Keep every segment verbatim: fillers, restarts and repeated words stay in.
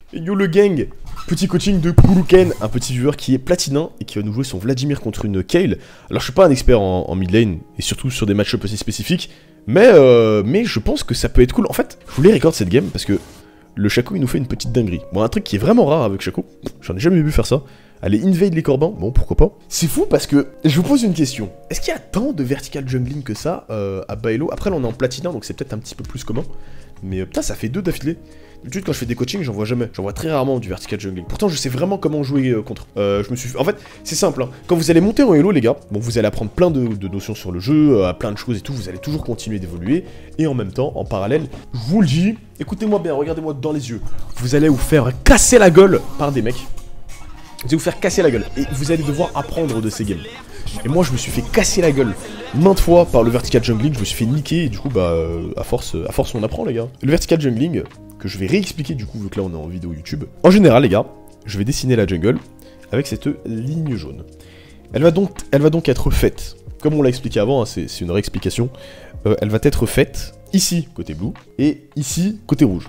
Et yo le gang. Petit coaching de Kuluken, un petit viewer qui est platinin et qui va nous jouer son Vladimir contre une Kayle. Alors je suis pas un expert en, en mid lane, et surtout sur des match-ups aussi spécifiques, mais, euh, mais je pense que ça peut être cool. En fait, je voulais record cette game parce que le Shaco il nous fait une petite dinguerie. Bon, un truc qui est vraiment rare avec Shaco, j'en ai jamais vu faire ça. Aller invade les corbins, bon pourquoi pas. C'est fou parce que, je vous pose une question, est-ce qu'il y a tant de vertical jungling que ça euh, à Baello? Après là on est en platinum donc c'est peut-être un petit peu plus commun, mais euh, putain ça fait deux d'affilée. D'habitude quand je fais des coachings j'en vois jamais, j'en vois très rarement du vertical jungling. Pourtant je sais vraiment comment jouer euh, contre. Euh, je me suis... En fait c'est simple, hein. Quand vous allez monter en Elo les gars, bon vous allez apprendre plein de, de notions sur le jeu, euh, plein de choses et tout, vous allez toujours continuer d'évoluer, et en même temps, en parallèle, je vous le dis, écoutez-moi bien, regardez-moi dans les yeux, vous allez vous faire casser la gueule par des mecs. Vous allez vous faire casser la gueule, et vous allez devoir apprendre de ces games. Et moi je me suis fait casser la gueule maintes fois par le vertical jungling, je me suis fait niquer, et du coup bah euh, à force, à force on apprend les gars. Le vertical jungling, que je vais réexpliquer du coup vu que là on est en vidéo YouTube. En général les gars, je vais dessiner la jungle avec cette ligne jaune. Elle va donc, elle va donc être faite, comme on l'a expliqué avant, hein, c'est une réexplication, euh, elle va être faite ici côté blue, et ici côté rouge.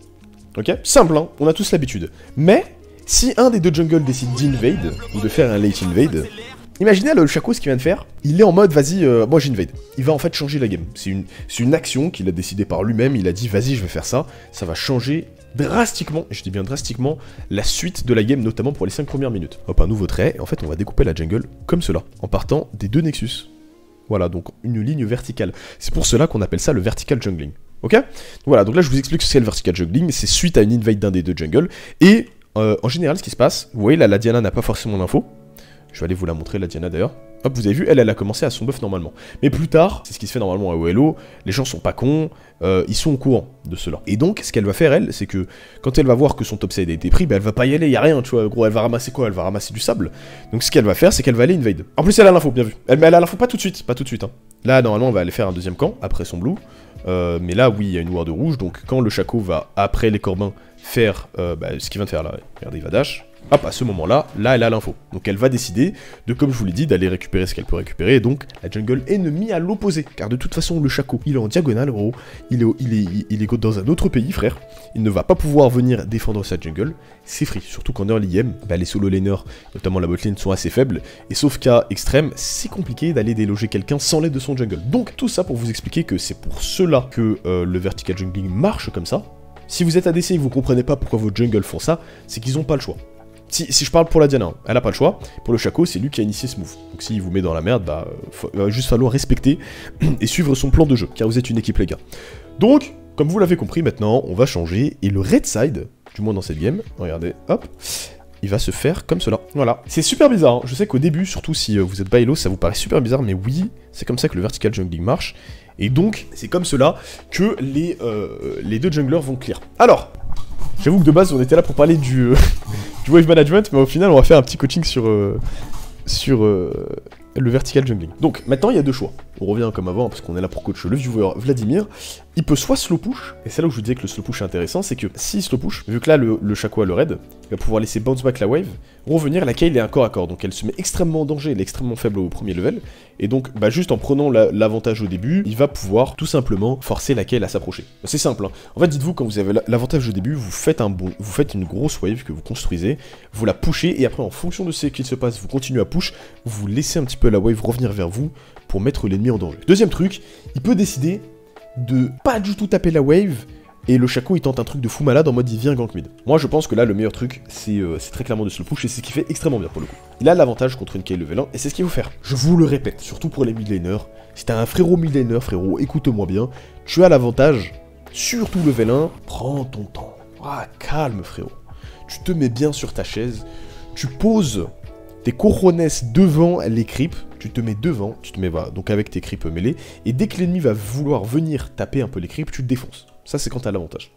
Ok? Simple hein, on a tous l'habitude. Mais... si un des deux jungles décide d'invade, ou de faire un late invade, imaginez le Shaco ce qu'il vient de faire, il est en mode vas-y, euh, moi j'invade. Il va en fait changer la game. C'est une, une action qu'il a décidé par lui-même, il a dit vas-y je vais faire ça, ça va changer drastiquement, et je dis bien drastiquement, la suite de la game, notamment pour les cinq premières minutes. Hop, un nouveau trait, et en fait on va découper la jungle comme cela, en partant des deux nexus. Voilà, donc une ligne verticale. C'est pour cela qu'on appelle ça le vertical jungling. Ok? Voilà, donc là je vous explique ce qu'est le vertical jungling, c'est suite à une invade d'un des deux jungles, et... Euh, en général, ce qui se passe, vous voyez là, la Diana n'a pas forcément l'info. Je vais aller vous la montrer, la Diana d'ailleurs. Hop, vous avez vu, elle, elle a commencé à son buff normalement. Mais plus tard, c'est ce qui se fait normalement à O L O, les gens sont pas cons, euh, ils sont au courant de cela. Et donc, ce qu'elle va faire, elle, c'est que quand elle va voir que son topside a été pris, bah, elle va pas y aller, y a rien, tu vois, gros, elle va ramasser quoi? Elle va ramasser du sable. Donc, ce qu'elle va faire, c'est qu'elle va aller invade. En plus, elle a l'info, bien vu. Elle, mais elle a l'info pas tout de suite, pas tout de suite. Hein. Là, normalement, on va aller faire un deuxième camp, après son blue. Euh, mais là, oui, il y a une ward rouge, donc quand le Shaco va, après les corbins, faire euh, bah, ce qu'il vient de faire là, regardez, il va dash. Hop, à ce moment-là, là, elle a l'info. Donc elle va décider de, comme je vous l'ai dit, d'aller récupérer ce qu'elle peut récupérer, et donc la jungle ennemie à l'opposé. Car de toute façon, le Shaco, il est en diagonale, gros. Il est, il est, il est dans un autre pays, frère. Il ne va pas pouvoir venir défendre sa jungle. C'est free, surtout qu'en early game, bah, les solo laners, notamment la botlane, sont assez faibles. Et sauf qu'à extrême, c'est compliqué d'aller déloger quelqu'un sans l'aide de son jungle. Donc tout ça pour vous expliquer que c'est pour cela que euh, le vertical jungling marche comme ça. Si vous êtes A D C et que vous comprenez pas pourquoi vos jungles font ça, c'est qu'ils ont pas le choix. Si, si je parle pour la Diana, elle a pas le choix. Pour le Shaco, c'est lui qui a initié ce move. Donc s'il vous met dans la merde, bah, il va juste falloir respecter et suivre son plan de jeu, car vous êtes une équipe les gars. Donc, comme vous l'avez compris maintenant, on va changer, et le red side, du moins dans cette game, regardez, hop, il va se faire comme cela. Voilà. C'est super bizarre, hein. Je sais qu'au début, surtout si euh, vous êtes Baello, ça vous paraît super bizarre, mais oui, c'est comme ça que le vertical jungling marche. Et donc, c'est comme cela que les, euh, les deux junglers vont clear. Alors, j'avoue que de base, on était là pour parler du, euh, du wave management, mais au final, on va faire un petit coaching sur, euh, sur euh, le vertical jungling. Donc, maintenant, il y a deux choix. On revient comme avant, parce qu'on est là pour coach le viewer Vladimir. Il peut soit slow push, et c'est là où je vous disais que le slow push est intéressant, c'est que s'il slow push, vu que là, le, le Shaco a le raid, il va pouvoir laisser bounce back la wave, revenir, la Kayle est un corps à corps, donc elle se met extrêmement en danger, elle est extrêmement faible au premier level, et donc, bah juste en prenant l'avantage la, au début, il va pouvoir tout simplement forcer la Kayle à s'approcher. C'est simple, hein. En fait, dites-vous, quand vous avez l'avantage au début, vous faites un bon, vous faites une grosse wave que vous construisez, vous la pushez, et après, en fonction de ce qu'il se passe, vous continuez à push, vous laissez un petit peu la wave revenir vers vous, pour mettre l'ennemi en danger. Deuxième truc, il peut décider de pas du tout taper la wave, et le Shaco il tente un truc de fou malade en mode il vient gank mid. Moi je pense que là le meilleur truc c'est euh, très clairement de slow push, et c'est ce qu'il fait extrêmement bien pour le coup. Il a l'avantage contre une Kayle level un, et c'est ce qu'il faut faire. Je vous le répète, surtout pour les mid laners, si t'as un frérot mid laner, frérot, écoute-moi bien, tu as l'avantage, surtout level un, prends ton temps. Ah, calme frérot. Tu te mets bien sur ta chaise, tu poses tes cojones devant les creeps, tu te mets devant, tu te mets voilà, donc avec tes creeps mêlés, et dès que l'ennemi va vouloir venir taper un peu les creeps, tu te défonces. Ça c'est quand t'as l'avantage.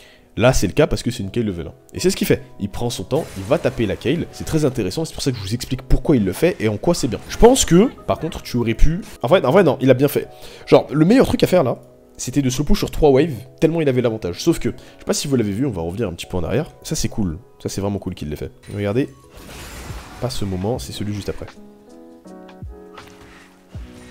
Là c'est le cas parce que c'est une Kayle level un. Et c'est ce qu'il fait, il prend son temps, il va taper la Kayle, c'est très intéressant, c'est pour ça que je vous explique pourquoi il le fait et en quoi c'est bien. Je pense que, par contre, tu aurais pu... En vrai, en vrai non, il a bien fait. Genre, le meilleur truc à faire là, c'était de slow push sur trois waves, tellement il avait l'avantage. Sauf que, je sais pas si vous l'avez vu, on va revenir un petit peu en arrière, ça c'est cool, ça c'est vraiment cool qu'il l'ait fait. Regardez, pas ce moment, c'est celui juste après.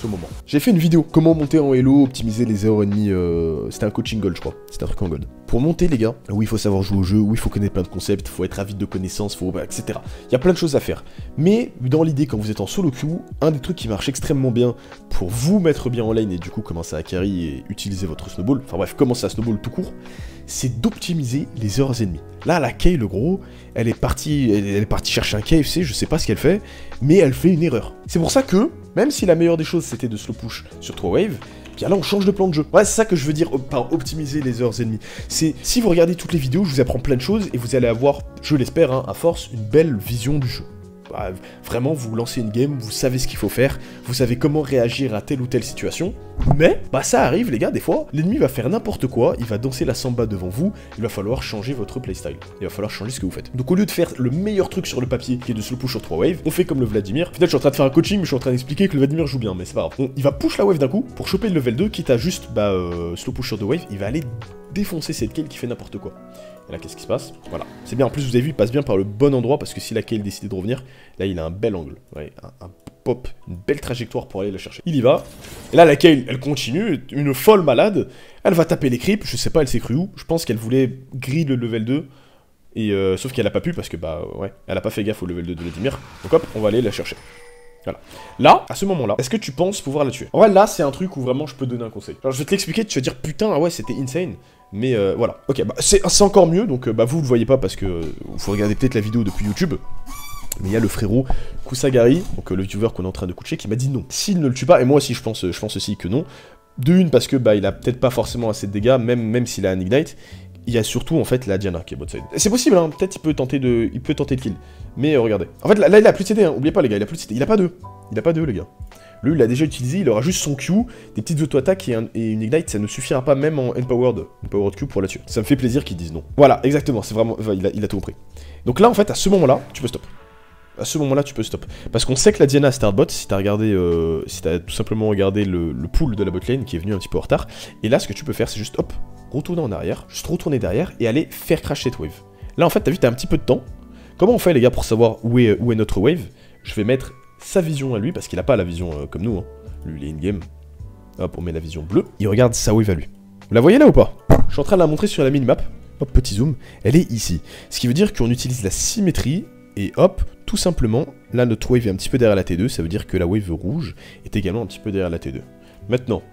ce moment. J'ai fait une vidéo, comment monter en Elo, optimiser les erreurs ennemies, euh... c'était un coaching gold je crois, c'était un truc en gold. Pour monter les gars, oui il faut savoir jouer au jeu, oui il faut connaître plein de concepts, il faut être avide de connaissances, faut... et cetera. Il y a plein de choses à faire. Mais dans l'idée, quand vous êtes en solo queue, un des trucs qui marche extrêmement bien pour vous mettre bien en lane et du coup commencer à carry et utiliser votre snowball, enfin bref, commencer à snowball tout court, c'est d'optimiser les heures ennemies. Là, la Kayle, le gros, elle est partie, elle est partie chercher un K F C, je sais pas ce qu'elle fait, mais elle fait une erreur. C'est pour ça que, même si la meilleure des choses c'était de slow push sur trois waves, bien là on change de plan de jeu. Ouais, c'est ça que je veux dire par optimiser les heures ennemies. C'est, si vous regardez toutes les vidéos, je vous apprends plein de choses et vous allez avoir, je l'espère, hein, à force, une belle vision du jeu. Bah, vraiment, vous lancez une game, vous savez ce qu'il faut faire, vous savez comment réagir à telle ou telle situation, mais, bah ça arrive les gars, des fois, l'ennemi va faire n'importe quoi, il va danser la samba devant vous, il va falloir changer votre playstyle, il va falloir changer ce que vous faites. Donc au lieu de faire le meilleur truc sur le papier, qui est de slow push sur trois waves, on fait comme le Vladimir. Peut-être je suis en train de faire un coaching, mais je suis en train d'expliquer que le Vladimir joue bien, mais c'est pas grave. On, il va push la wave d'un coup, pour choper le level deux, quitte à juste, bah, euh, slow push sur deux waves, il va aller défoncer cette Kayle qui fait n'importe quoi. Et là, qu'est-ce qui se passe? Voilà. C'est bien, en plus, vous avez vu, il passe bien par le bon endroit, parce que si la Kayle décide de revenir, là, il a un bel angle. Ouais, un, un pop, une belle trajectoire pour aller la chercher. Il y va. Et là, la Kayle, elle continue, une folle malade. Elle va taper les creeps, je sais pas, elle s'est crue où. Je pense qu'elle voulait griller le level deux. Et euh, sauf qu'elle a pas pu, parce que, bah, ouais, elle a pas fait gaffe au level deux de Vladimir. Donc hop, on va aller la chercher. Voilà. Là, à ce moment-là, est-ce que tu penses pouvoir la tuer? En vrai, là, c'est un truc où vraiment je peux te donner un conseil. Alors, je vais te l'expliquer, tu vas dire, putain, ah ouais, c'était insane. Mais euh, voilà. Ok, bah, c'est encore mieux, donc euh, bah, vous, vous le voyez pas parce que euh, vous regardez peut-être la vidéo depuis YouTube. Mais il y a le frérot Kusagari, donc euh, le viewer qu'on est en train de coucher, qui m'a dit non. S'il ne le tue pas, et moi aussi, je pense, je pense aussi que non. De une, parce que bah, il a peut-être pas forcément assez de dégâts, même, même s'il a un Ignite. Il y a surtout en fait la Diana qui est bot side. C'est possible, hein, peut-être il peut tenter de. Il peut tenter le kill. Mais euh, regardez. En fait là, là il a plus de C D, hein. Oubliez pas les gars, il a plus de C D. Il a pas deux. Il a pas deux les gars. Lui il l'a déjà utilisé, il aura juste son Q, des petites auto-attaques et, et une Ignite, ça ne suffira pas même en Empowered, Empowered Q pour la tuer. Ça me fait plaisir qu'ils disent non. Voilà, exactement, c'est vraiment. Enfin, il, a, il a tout compris. Donc là en fait à ce moment-là, tu peux stop. À ce moment-là, tu peux stop. Parce qu'on sait que la Diana start bot, si t'as regardé, euh, si t'as tout simplement regardé le, le pool de la botlane qui est venu un petit peu en retard. Et là, ce que tu peux faire, c'est juste hop, retourner en arrière, juste retourner derrière et aller faire crash cette wave. Là, en fait, t'as vu, t'as un petit peu de temps. Comment on fait, les gars, pour savoir où est, où est notre wave? Je vais mettre sa vision à lui, parce qu'il a pas la vision euh, comme nous. Hein. Lui, il est in-game. Hop, on met la vision bleue. Il regarde sa wave à lui. Vous la voyez là ou pas? Je suis en train de la montrer sur la minimap. Hop, petit zoom. Elle est ici. Ce qui veut dire qu'on utilise la symétrie. Et hop, tout simplement, là notre wave est un petit peu derrière la T deux, ça veut dire que la wave rouge est également un petit peu derrière la T deux. Maintenant,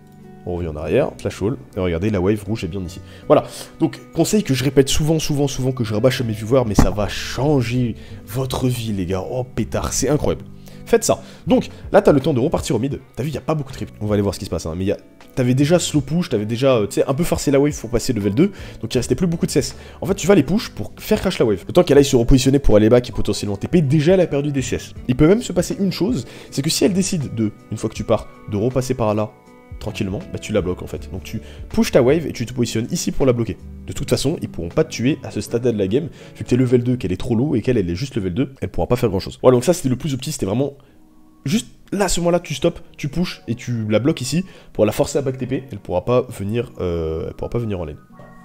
on revient en arrière, flash all, et regardez, la wave rouge est bien ici. Voilà, donc conseil que je répète souvent, souvent, souvent, que je rabâche à mes viewers, mais ça va changer votre vie les gars, oh pétard, c'est incroyable. Faites ça. Donc, là t'as le temps de repartir au mid, t'as vu, il n'y a pas beaucoup de creep, on va aller voir ce qui se passe, hein, mais il y a... T'avais déjà slow push, t'avais déjà, euh, tu sais, un peu forcé la wave pour passer level deux, donc il restait plus beaucoup de C S. En fait, tu vas les push pour faire crash la wave. Le temps qu'elle aille se repositionner pour aller back et potentiellement T P, déjà elle a perdu des C S. Il peut même se passer une chose, c'est que si elle décide de, une fois que tu pars, de repasser par là, tranquillement, bah tu la bloques en fait. Donc tu pushes ta wave et tu te positionnes ici pour la bloquer. De toute façon, ils pourront pas te tuer à ce stade-là de la game, vu que t'es level deux, qu'elle est trop low et qu'elle elle est juste level deux, elle pourra pas faire grand chose. Voilà, donc ça c'était le plus opti, c'était vraiment... Juste là, à ce moment-là, tu stops, tu pushes et tu la bloques ici pour la forcer à back T P. Elle pourra pas venir, euh, elle pourra pas venir en lane.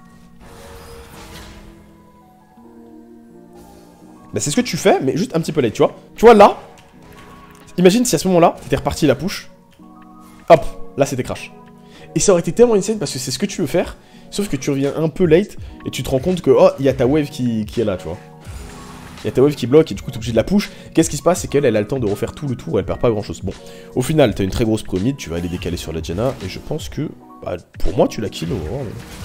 Bah c'est ce que tu fais, mais juste un petit peu late, tu vois. Tu vois là, imagine si à ce moment-là, t'étais reparti la push. Hop, là c'était crash. Et ça aurait été tellement insane parce que c'est ce que tu veux faire, sauf que tu reviens un peu late et tu te rends compte que oh, il y a ta wave qui, qui est là, tu vois. Il y a ta wave qui bloque et du coup t'es obligé de la push. Qu'est-ce qui se passe? C'est qu'elle elle a le temps de refaire tout le tour et elle perd pas grand chose. Bon, au final t'as une très grosse pro mid, tu vas aller décaler sur la Diana et je pense que, bah, pour moi tu la kill. Oh,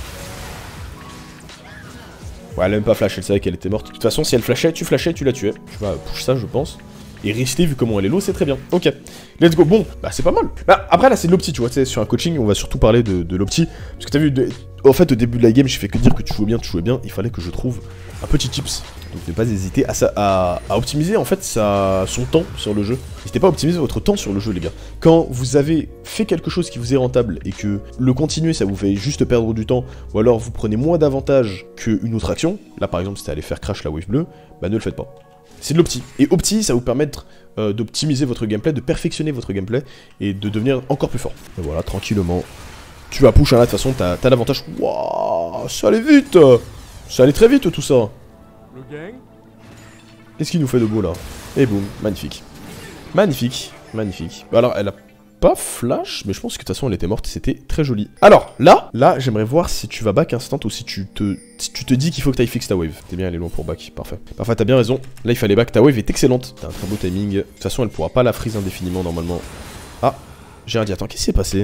ouais, elle a même pas flash, elle savait qu'elle était morte. De toute façon, si elle flashait, tu flashais, tu la tuais. Tu vas push ça, je pense. Et rester, vu comment elle est low, c'est très bien. Ok, let's go. Bon, bah c'est pas mal. Bah, après là c'est de l'opti, tu vois, tu sais, sur un coaching on va surtout parler de, de l'opti. Parce que t'as vu, de... en fait au début de la game, j'ai fait que dire que tu jouais bien, tu jouais bien. Il fallait que je trouve un petit tips. Donc ne pas hésiter à, ça, à, à optimiser en fait sa, son temps sur le jeu. N'hésitez pas à optimiser votre temps sur le jeu les gars. Quand vous avez fait quelque chose qui vous est rentable et que le continuer ça vous fait juste perdre du temps, ou alors vous prenez moins d'avantages qu'une autre action, là par exemple c'était aller faire crash la wave bleue, bah ne le faites pas. C'est de l'opti. Et opti ça vous permettre euh, d'optimiser votre gameplay, de perfectionner votre gameplay et de devenir encore plus fort. Et voilà, tranquillement. Tu vas push hein, là, de toute façon t'as l'avantage. Waouh, ça allait vite. Ça allait très vite tout ça. Qu'est-ce qu'il nous fait de beau là? Et boum, magnifique. Magnifique, magnifique. Bah alors, elle a pas flash, mais je pense que de toute façon elle était morte, c'était très joli. Alors, là, là, j'aimerais voir si tu vas back instant ou si tu te, si tu te dis qu'il faut que tu ailles fix ta wave. T'es bien, elle est loin pour back, parfait. Parfait, t'as bien raison. Là, il fallait back, ta wave est excellente. T'as un très beau timing. De toute façon, elle pourra pas la freeze indéfiniment normalement. Ah, j'ai un dit, attends, qu'est-ce qui s'est passé?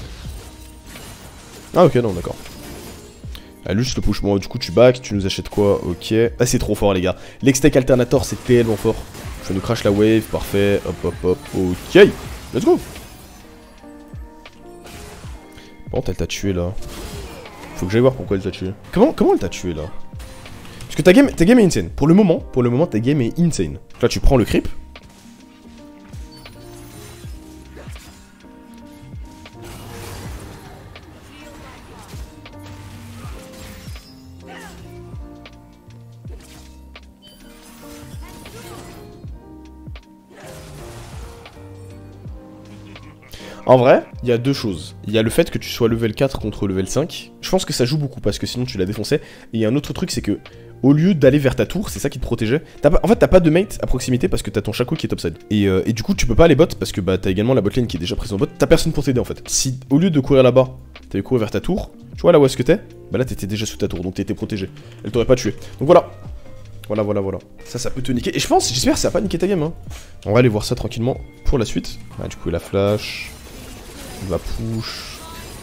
Ah, ok, non, d'accord. Elle juste le push. Bon, du coup, tu back, tu nous achètes quoi? Ok. Ah, c'est trop fort, les gars. L'extec alternator, c'est tellement fort. Je nous crash la wave, parfait. Hop, hop, hop. Ok. Let's go. Bon, elle t'a tué là. Faut que j'aille voir pourquoi elle t'a tué. Comment, comment elle t'a tué là? Parce que ta game, ta game est insane. Pour le moment, pour le moment, ta game est insane. Là, tu prends le creep. En vrai, il y a deux choses. Il y a le fait que tu sois level quatre contre level cinq. Je pense que ça joue beaucoup parce que sinon tu l'as défoncé. Et il y a un autre truc, c'est que au lieu d'aller vers ta tour, c'est ça qui te protégeait. Pas, en fait, t'as pas de mate à proximité parce que t'as ton Shaco qui est topside. Et, euh, et du coup, tu peux pas aller bot parce que bah t'as également la botlane qui est déjà présente en bot. T'as personne pour t'aider en fait. Si au lieu de courir là-bas, t'avais couru vers ta tour, tu vois là où est-ce que t'es? Bah là t'étais déjà sous ta tour, donc t'étais protégé. Elle t'aurait pas tué. Donc voilà. Voilà, voilà, voilà. Ça, ça peut te niquer. Et je pense, j'espère que ça va pas niquer ta game. Hein. On va aller voir ça tranquillement pour la suite. Ah, du coup, la flash. Il va push.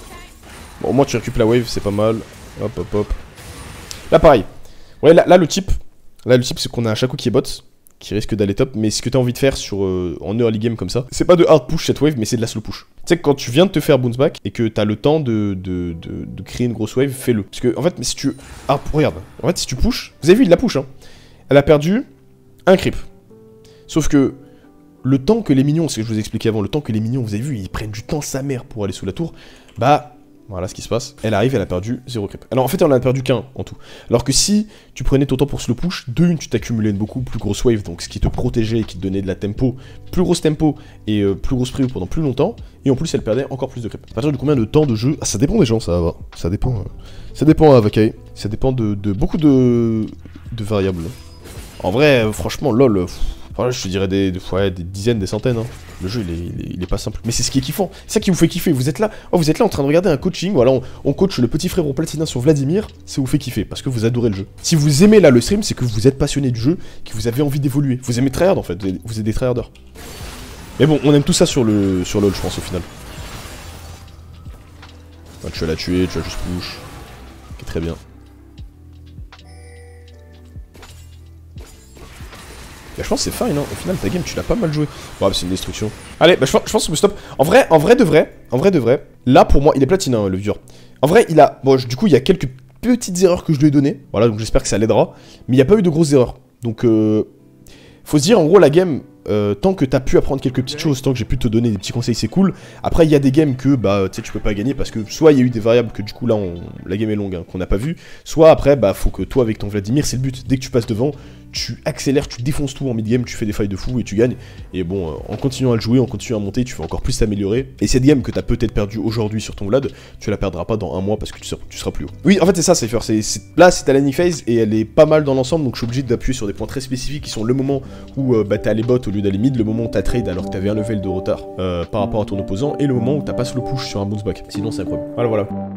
Bon, au moins tu récupères la wave, c'est pas mal. Hop, hop, hop. Là, pareil. Ouais, là, là le type, là, le type, c'est qu'on a un Shaco qui est bot, qui risque d'aller top. Mais ce que t'as envie de faire sur, euh, en early game comme ça, c'est pas de hard push cette wave, mais c'est de la slow push. Tu sais que quand tu viens de te faire bounce back et que t'as le temps de, de, de, de créer une grosse wave, fais-le. Parce que, en fait, si tu. Ah, regarde. En fait, si tu push, vous avez vu, il la push, hein. Elle a perdu un creep. Sauf que. Le temps que les minions, c'est ce que je vous expliquais avant, le temps que les minions, vous avez vu, ils prennent du temps sa mère pour aller sous la tour, bah, voilà ce qui se passe. Elle arrive, elle a perdu zéro creep. Alors en fait, elle en a perdu qu'un en tout. Alors que si tu prenais ton temps pour slow push, de une, tu t'accumulais une beaucoup plus grosse wave, donc ce qui te protégeait et qui te donnait de la tempo, plus grosse tempo et euh, plus grosse preview pendant plus longtemps, et en plus, elle perdait encore plus de creep. À partir de combien de temps de jeu? Ah, ça dépend des gens, ça va. Ça dépend. Euh... Ça dépend à Vakai. Ça dépend de, de beaucoup de, de variables. En vrai, euh, franchement, lol. Pff... Enfin, je te dirais des, des, ouais, des dizaines, des centaines. Hein. Le jeu, il est, il, est, il est pas simple. Mais c'est ce qui est kiffant. C'est ça qui vous fait kiffer. Vous êtes là, oh, vous êtes là en train de regarder un coaching. Voilà, on, on coach le petit frère au platina sur Vladimir. Ça vous fait kiffer parce que vous adorez le jeu. Si vous aimez là le stream, c'est que vous êtes passionné du jeu, que vous avez envie d'évoluer. Vous aimez tryhard en fait. Vous êtes des tryharders. Mais bon, on aime tout ça sur le sur LoL, je pense au final. Enfin, tu vas la tuer, tu vas juste push. Ok, très bien. Bah, je pense que c'est fine, hein. Au final, ta game, tu l'as pas mal joué. Bon, bah, c'est une destruction. Allez, bah, je, je pense qu'on peut stop. En vrai, en vrai de vrai, en vrai de vrai, là, pour moi, il est platine, hein, le vieux. En vrai, il a... Bon, du coup, il y a quelques petites erreurs que je lui ai données. Voilà, donc j'espère que ça l'aidera. Mais il n'y a pas eu de grosses erreurs. Donc, euh... faut se dire, en gros, la game... Euh, tant que t'as pu apprendre quelques petites choses, tant que j'ai pu te donner des petits conseils, c'est cool. Après, il y a des games que bah tu sais, tu peux pas gagner parce que soit il y a eu des variables que du coup là, on... la game est longue, hein, qu'on n'a pas vu. Soit après, bah faut que toi avec ton Vladimir, c'est le but. Dès que tu passes devant, tu accélères, tu défonces tout en mid-game, tu fais des failles de fou et tu gagnes. Et bon, euh, en continuant à le jouer, en continuant à monter, tu vas encore plus t'améliorer. Et cette game que t'as peut-être perdu aujourd'hui sur ton Vlad, tu la perdras pas dans un mois parce que tu seras, tu seras plus haut. Oui, en fait, c'est ça, Cypher. Là, c'est ta landing phase et elle est pas mal dans l'ensemble, donc je suis obligé d'appuyer sur des points très spécifiques qui sont le moment où euh, bah, t'es allé bot au lieu d'aller mid, le moment où t'as trade alors que t'avais un level de retard euh, par rapport à ton opposant, et le moment où t'as pas slow push sur un bounce back. Sinon, c'est incroyable. Voilà, voilà.